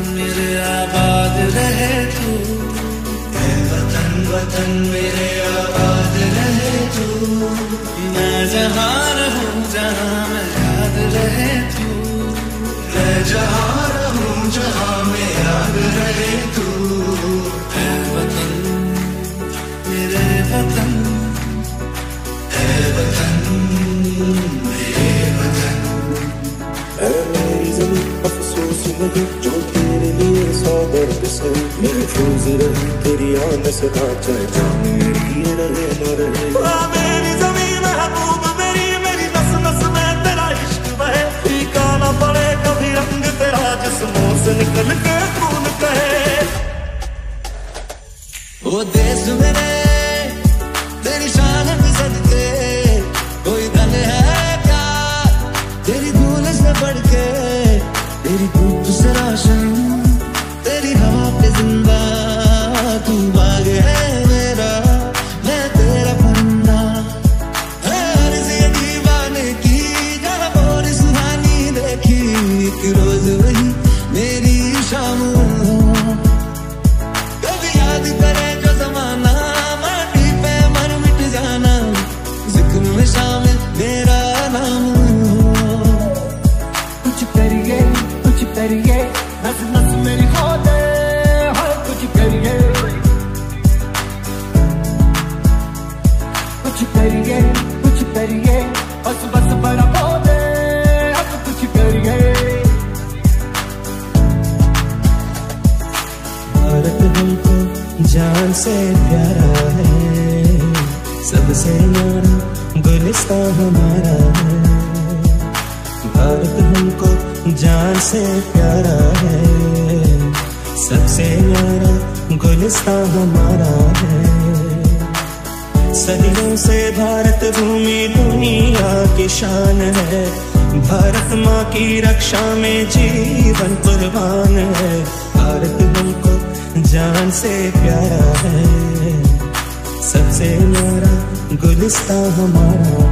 मेरे आबाद रहे तू, ऐ वतन वतन मेरे आबाद रहे तू। मैं जहाँ रहूं जहाँ मैं याद रहे तू, मैं जहाँ रहूं जहाँ मैं याद रहे तू। ऐ वतन मेरे वतन, ऐ वतन मेरे वतन। ऐ मेरी ज़मीं अफ़सोस नहीं जो तेरे लिए सौ दर्द से, महफूज रही तेरी आन से चाहे जान मेरी रहे न रहे। मेरी ज़मीं महबूब मेरी, मेरी नस नस में तेरा इश्क बहे, फीका न पड़े कभी रंग तेरा जिस्मों से निकल के खून कहे। वो देश मेरे तेरी शान में सदके, कोई दल है क्या तेरी धूल से बढ़ के। तेरी धूप से रोशन तेरी हवा पे जिंदा, तू बाग है मेरा मैं तेरा परिंदा। हर सी दीवाने की जहाँ और सुहानी देखी, एक रोज वही मेरी शाम हो। कभी याद करे जो जमाना, माटी पे मर मिट जाना, जिक्र में शामिल मेरा नाम हो। कुछ करिए नस नस मेरी खो दे, हर कुछ करिए बस बस बड़ा खो दे, अब कुछ करिए। भारत हमको जान से प्यारा है, सबसे न्यारा गुलिस्तां हमारा है। भारत हमको जान से प्यारा है, सबसे न्यारा गुलिस्तां हमारा है। सदियों से भारत भूमि दुनिया की शान है, भारत माँ की रक्षा में जीवन कुर्बान है। भारत हमको जान से प्यारा है, सबसे न्यारा गुलिस्तां हमारा।